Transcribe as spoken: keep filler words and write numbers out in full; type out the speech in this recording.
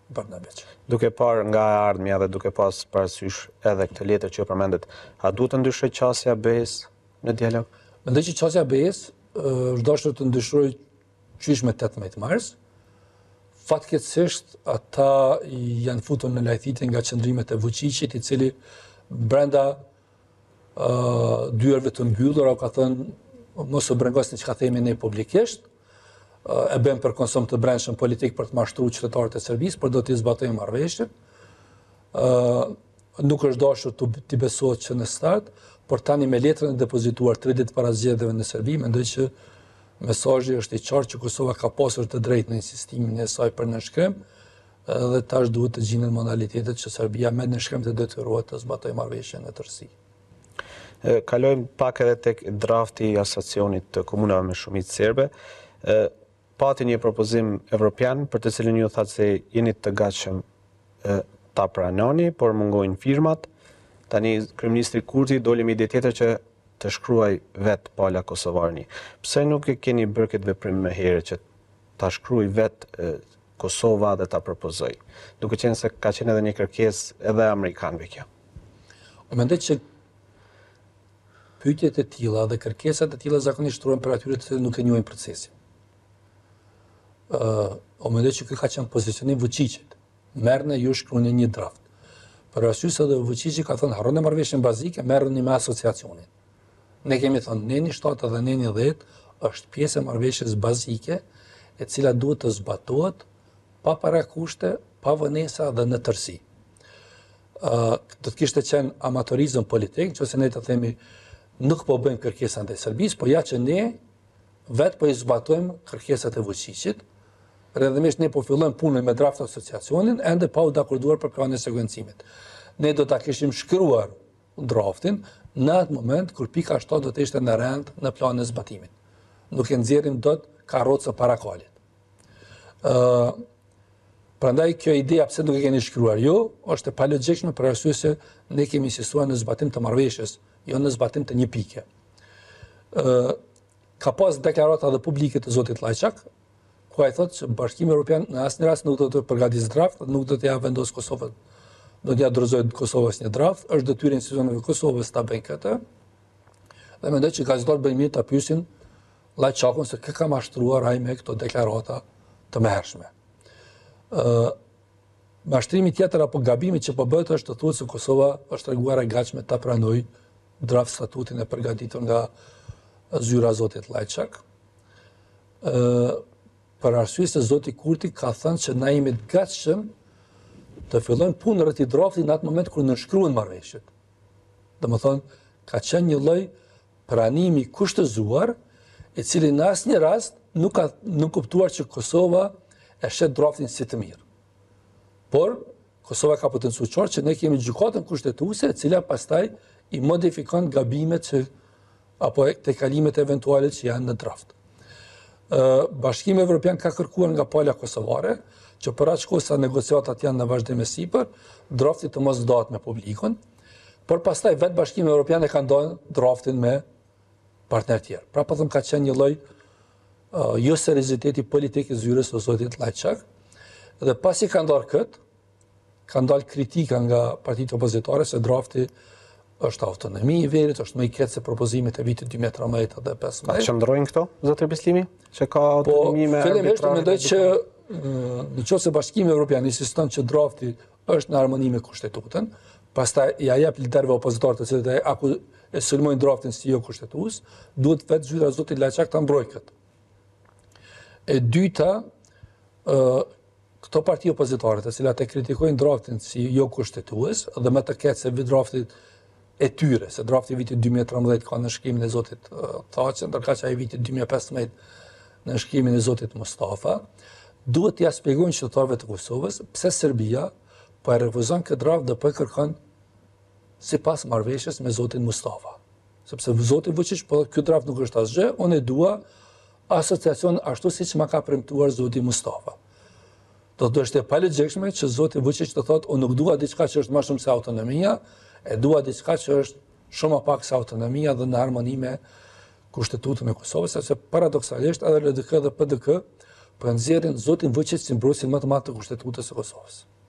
Barnabeq. Duke parë nga e ardhmja dhe duke pas parasysh edhe këtë letër që përmendet, a duhet të ndryshoj qasja B-s në dialog? Mendoj që qasja B-s është dashur të ndryshojë qysh me tetëmbëdhjetë mars. Fatkeqësisht ata janë futur në lajthitje nga qëndrimet e Vučićit, i cili brenda uh, dyerve të mbyllura ka thënë mos u brengosni çka themi ne publikisht, uh, e bën për konsum të brendshëm politik për të mashtruar qytetarët e Serbisë, por do t'i zbatojmë marrëveshjen. Uh, nuk është dashur të, të besohet që në start, por tani me letrën e depozituar tre ditë para zgjedhjeve në Serbi, mendoj që mesazhi është i qartë që Kosova ka pasur të drejtë në insistimin e saj për nënshkrim, dhe tash duhet të gjenden modalitetet që Serbia me nënshkrim të detyrohet të zbatojë marrëveshjen e tërësi. Kalojmë pak edhe tek drafti i asociacionit të komunave me shumicë serbe. Pati një propozim evropian për të cilin ju thatë se jeni të gatshëm ta pranoni, por mungojnë firmat. Tani kryeministri Kurti doli me ide tjetër që të shkruaj vetë pala kosovarni. Pse nuk e keni bërë këtë veprim më herë që ta shkruaj vetë Kosova dhe ta propozoj? Duke qenë se ka qenë edhe një kërkesë edhe amerikanëve kjo. O mendoj që pyetjet e tilla dhe kërkesat e tilla zakonisht shtrohen për atyre të nuk e njohin procesin. Uh, o mendoj që kjo ka qenë pozicioni i Vučićit. Merrni ju shkruani një draft. Për arsye se edhe Vučići ka thënë harroni marrëveshjen bazike, merrni me asociacionin. Ne kemi thënë neni shtatë dhe neni dhjetë është pjesë e marrëveshjes bazike e cila duhet të zbatohet pa parakushte, pa vënesa dhe në tërësi. Uh, do të kishte qenë amatorizëm politik, nëse ne të themi nuk po bëjmë kërkesa ndaj Serbisë, po ja që ne vetë po i zbatojmë kërkesat e Vučićit, rrëdhëmisht ne po fillojmë punën me draft asociacionin, ende pa u dakorduar për planin e sekuencimit. Ne do ta kishim shkruar draftin në atë moment kur pika shtatë do të ishte në rend në planin e zbatimit. Nuk e nxjerrim dot karrocën para kalit. Ë uh, Prandaj kjo ideja pse nuk e keni shkruar ju, është e palogjikshme për arsye se ne kemi insistuar në zbatim të marrëveshjes, jo në zbatim të një pike. Ë ka pas deklarata dhe publike të zotit Llajçak, ku ai thotë që Bashkimi Evropian në asnjë rast nuk do të përgatisë draft, nuk do të ja vendos Kosovën. Do t'ja dorëzojë Kosovës një draft, është detyrë e institucioneve Kosovës ta bëjnë këtë. Dhe mendoj që gazetarët bëjnë mirë ta pyesin Llajçakun se kë ka mashtruar ai me këto deklarata të mëhershme. Uh, Mashtrimi tjetër apo gabimi që po bëhet është të thuhet se Kosova është treguar e gatshme ta pranojë draft statutin e përgatitur nga zyra zotit Llajçak. Uh, për arsye se zoti Kurti ka thënë që na jemi të gatshëm të fillojmë punë rreth i draftit në atë moment kur nënshkruhen marrëveshjet. Domethënë ka qenë një lloj pranimi kushtëzuar, i cili në asnjë rast nuk ka nuk kuptuar që Kosova e shet draftin si të mirë. Por, Kosova ka potencuar që ne kemi gjykatën kushtetuese, e cila pastaj i modifikon gabimet që, apo tekalimet eventuale që janë në draft. Uh, Bashkimi Evropian ka kërkuar nga pala kosovare, që për aq kohë sa negociatat janë në vazhdim e sipër, drafti të mos ndahet me publikun, por pastaj vetë Bashkimi Evropian e ka ndarë draftin me partner tjerë. Pra po them ka qenë një lloj Uh, jo serioziteti politik i zyrës së zotit Llajçak, dhe pasi ka ndarë këtë, ka ndalë kritika nga partitë opozitare se drafti është autonomi i verit, është më i keq se propozimit e vitit dy mijë e trembëdhjetë dhe pesëmbëdhjetë. A qëndrojnë këto, zotër Bislimi, që ka autonomi me arbitrare? Po, fillimisht mendoj që në qoftë se Bashkimi Evropian insiston që drafti është në harmoni me kushtetutën, pastaj ja jep liderëve opozitar të cilët e sulmojnë draftin si jo kushtetues, duhet vetë zyra e zotit Llajçak ta mbrojë këtë. E dyta, uh, këto parti opozitare të cilat e kritikojnë draftin si jo kushtetues dhe më të keq se draftit e tyre, se drafti i vitit dy mijë e trembëdhjetë ka në shkrimin e zotit uh, Thaçi, ndërkaq ai i vitit dy mijë e pesëmbëdhjetë në shkrimin e zotit Mustafa, duhet t'ia shpjegojnë qytetarëve të Kosovës pse Serbia po e refuzon këtë draft dhe po e kërkon sipas marrëveshjes me zotin Mustafa. Sepse zoti Vučić po ky draft nuk është asgjë, unë e dua asociacion ashtu siç ma ka premtuar zoti Mustafa. Do të është e palogjikshme që zoti Vučić të thotë unë nuk dua diçka që është më shumë se autonomia, e dua diçka që është shumë më pak se autonomia dhe në harmoni me kushtetutën e Kosovës, sepse paradoksalisht edhe L D K dhe P D K Po e nxjerrin zotin Vučić si mbrosin më të madh të Kushtetutës së Kosovës.